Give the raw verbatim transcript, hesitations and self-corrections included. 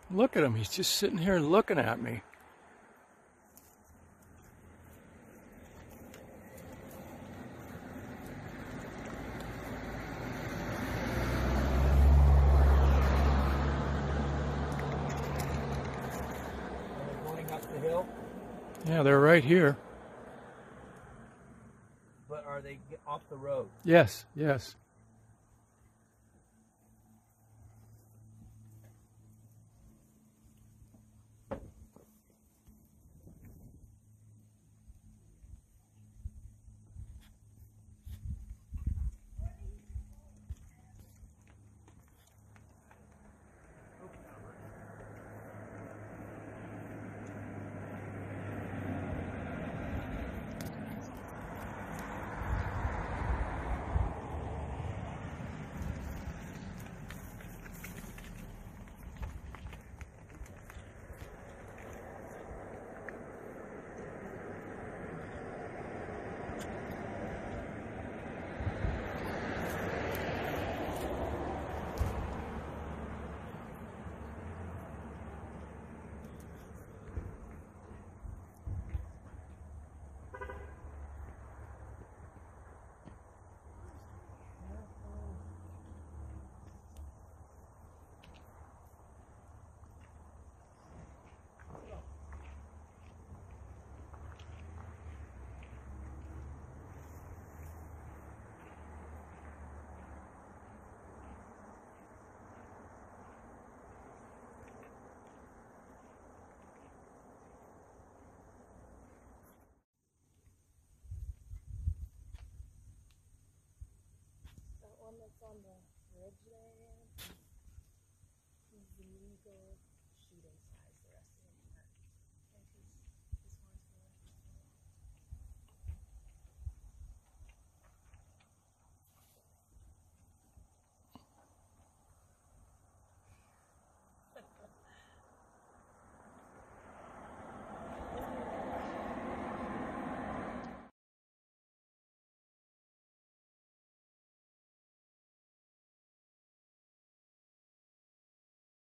Look at him. He's just sitting here looking at me. Are they going up the hill? Yeah, they're right here. But are they off the road? Yes, yes. That one that's on the ridge there, yeah. Is the eagle.